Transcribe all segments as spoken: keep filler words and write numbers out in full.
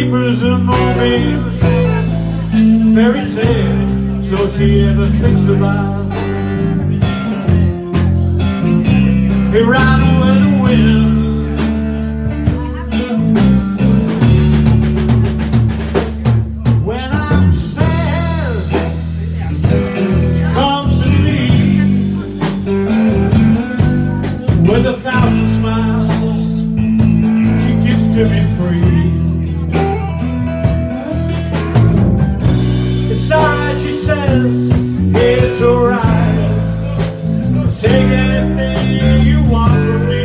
keepers and moonbeams, fairy tales, all she ever thinks about. He ran with the wind. When I'm sad, she comes to me with a thousand smiles. She gives to me free. It's alright, she says, it's alright. Take anything you want from me.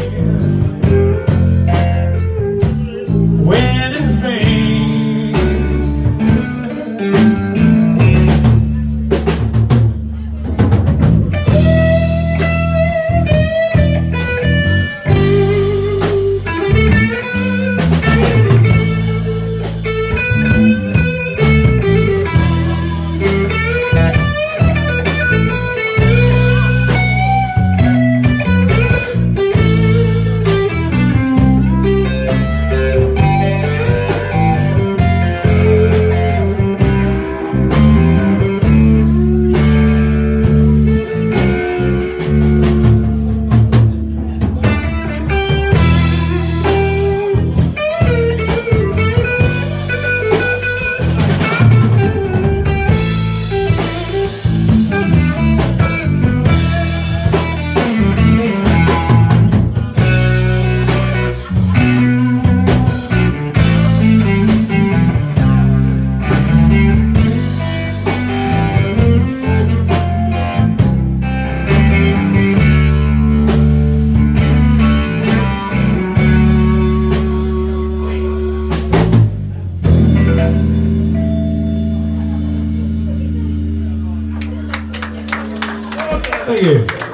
Anything. Thank you.